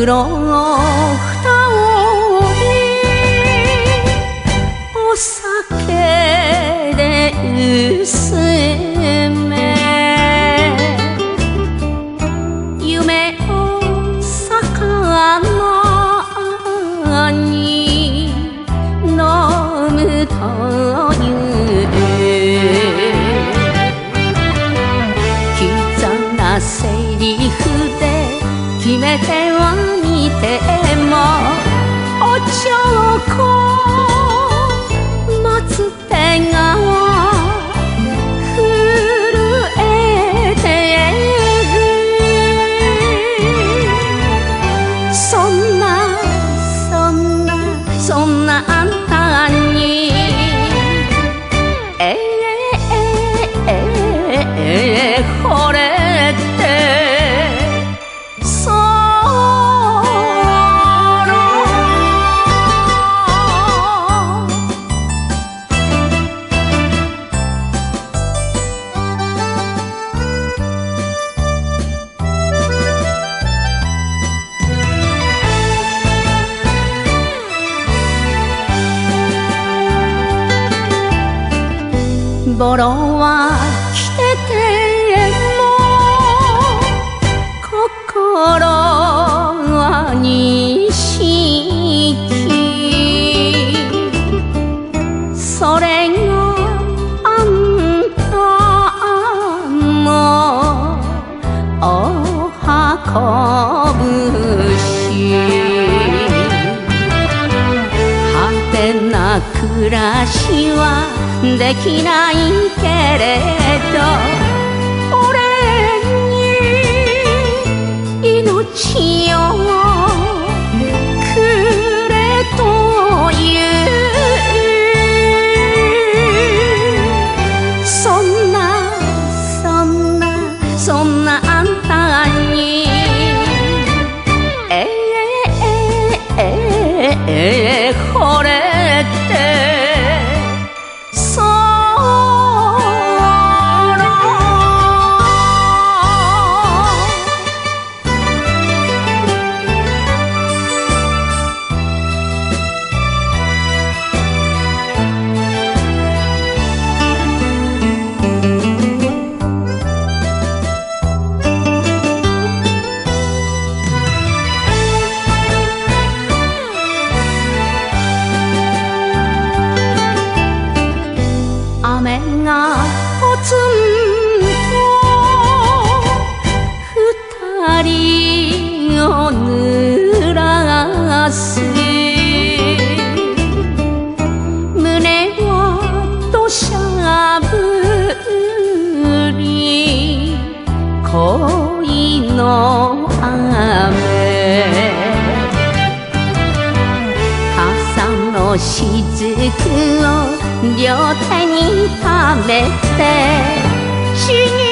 黒の蓋をお酒で薄め夢を魚に飲むという刻んだセリフで決め手は似てもおちょこ待つ手が震えてそんなあんたに惚れてボロは着てても心は錦それがあんたもお運ぶし派手な暮らしはできないけれど俺に命をくれというそんなあんたに惚れて雨がポツンと二人を濡らす胸は土砂降り恋の雨傘の雫を両手にためて